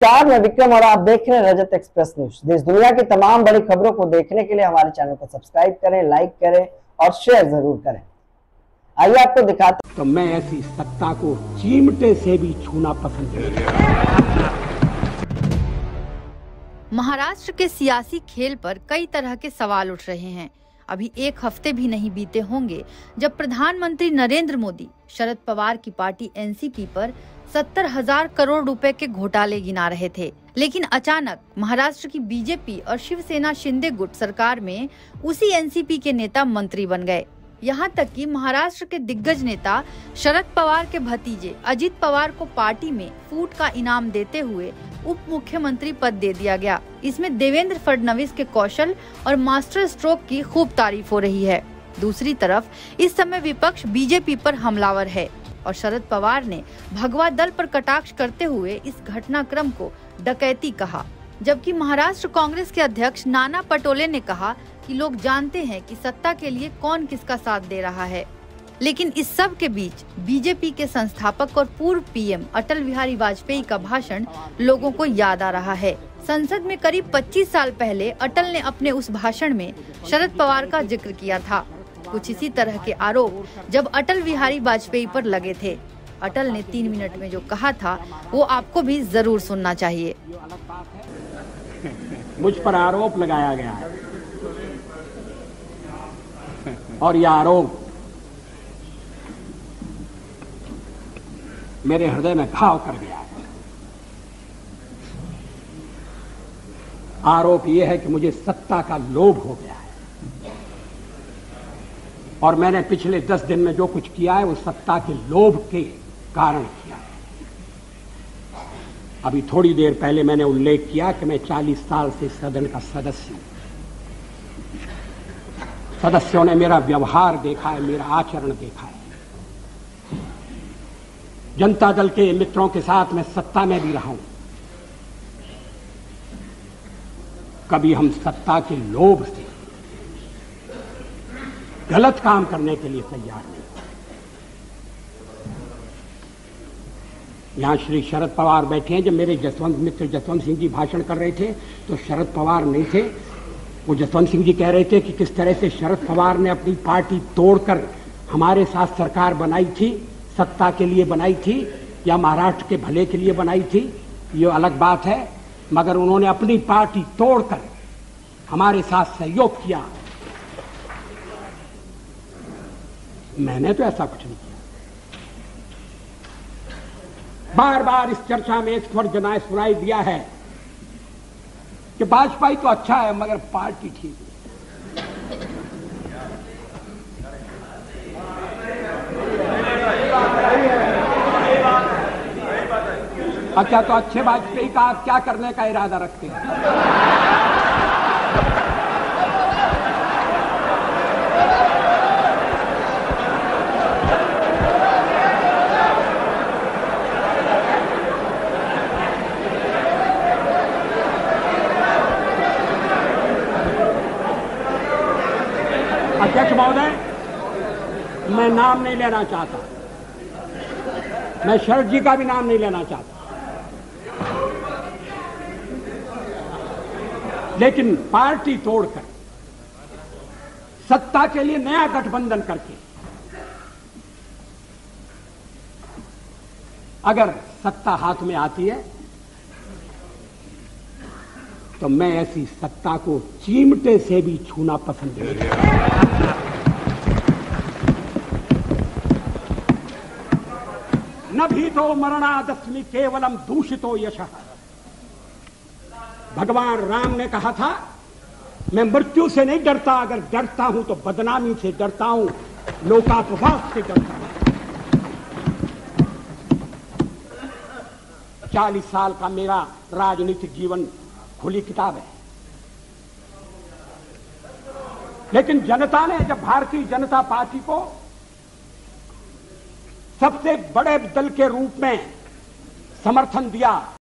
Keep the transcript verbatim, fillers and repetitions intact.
नमस्कार, मैं विक्रम और आप देख रहे हैं रजत एक्सप्रेस न्यूज। देश दुनिया की तमाम बड़ी खबरों को देखने के लिए हमारे चैनल को सब्सक्राइब करें, लाइक करें और शेयर जरूर करें। आइए आपको दिखाते हैं। तो मैं ऐसी सत्ता को चिमटे से भी छूना पसंद नहीं करता। महाराष्ट्र के सियासी खेल पर कई तरह के सवाल उठ रहे हैं। अभी एक हफ्ते भी नहीं बीते होंगे जब प्रधानमंत्री नरेंद्र मोदी शरद पवार की पार्टी एनसीपी पर सत्तर हजार करोड़ रुपए के घोटाले गिना रहे थे, लेकिन अचानक महाराष्ट्र की बीजेपी और शिवसेना शिंदे गुट सरकार में उसी एनसीपी के नेता मंत्री बन गए। यहाँ तक कि महाराष्ट्र के दिग्गज नेता शरद पवार के भतीजे अजित पवार को पार्टी में फूट का इनाम देते हुए उप मुख्यमंत्री पद दे दिया गया। इसमें देवेंद्र फडणवीस के कौशल और मास्टर स्ट्रोक की खूब तारीफ हो रही है। दूसरी तरफ इस समय विपक्ष बीजेपी पर हमलावर है और शरद पवार ने भगवा दल पर कटाक्ष करते हुए इस घटनाक्रम को डकैती कहा, जबकि महाराष्ट्र कांग्रेस के अध्यक्ष नाना पटोले ने कहा कि लोग जानते हैं कि सत्ता के लिए कौन किसका साथ दे रहा है। लेकिन इस सब के बीच बीजेपी के संस्थापक और पूर्व पीएम अटल बिहारी वाजपेयी का भाषण लोगों को याद आ रहा है। संसद में करीब पच्चीस साल पहले अटल ने अपने उस भाषण में शरद पवार का जिक्र किया था। कुछ इसी तरह के आरोप जब अटल बिहारी वाजपेयी पर लगे थे। अटल ने तीन मिनट में जो कहा था वो आपको भी जरूर सुनना चाहिए। मुझ पर आरोप लगाया गया है और यह आरोप मेरे हृदय में घाव कर गया है। आरोप यह है कि मुझे सत्ता का लोभ हो गया है और मैंने पिछले दस दिन में जो कुछ किया है वो सत्ता के लोभ के कारण किया है। अभी थोड़ी देर पहले मैंने उल्लेख किया कि मैं चालीस साल से सदन का सदस्य हूं। सदस्यों ने मेरा व्यवहार देखा है, मेरा आचरण देखा है। जनता दल के मित्रों के साथ मैं सत्ता में भी रहा हूं। कभी हम सत्ता के लोभ से गलत काम करने के लिए तैयार नहीं। यहां श्री शरद पवार बैठे हैं। जब मेरे जसवंत मित्र जसवंत सिंह जी भाषण कर रहे थे तो शरद पवार नहीं थे। वो जसवंत सिंह जी कह रहे थे कि किस तरह से शरद पवार ने अपनी पार्टी तोड़कर हमारे साथ सरकार बनाई थी, सत्ता के लिए बनाई थी या महाराष्ट्र के भले के लिए बनाई थी, ये अलग बात है। मगर उन्होंने अपनी पार्टी तोड़कर हमारे साथ सहयोग किया। मैंने तो ऐसा कुछ नहीं किया। बार बार इस चर्चा में एक स्वर जनाए सुनाई दिया है कि वाजपेयी तो अच्छा है मगर पार्टी ठीक नहीं। अच्छा, तो अच्छे वाजपेयी का आप क्या करने का इरादा रखते हैं? अध्यक्ष महोदय, मैं नाम नहीं लेना चाहता, मैं शरद जी का भी नाम नहीं लेना चाहता, लेकिन पार्टी तोड़कर सत्ता के लिए नया गठबंधन करके अगर सत्ता हाथ में आती है तो मैं ऐसी सत्ता को चिमटे से भी छूना पसंद नहीं करता। न भी तो मरणादस्मि केवलम दूषितो यशः। भगवान राम ने कहा था मैं मृत्यु से नहीं डरता, अगर डरता हूं तो बदनामी से डरता हूं, लोकापवाद से डरता हूं। चालीस साल का मेरा राजनीतिक जीवन खुली किताब है। लेकिन जनता ने जब भारतीय जनता पार्टी को सबसे बड़े दल के रूप में समर्थन दिया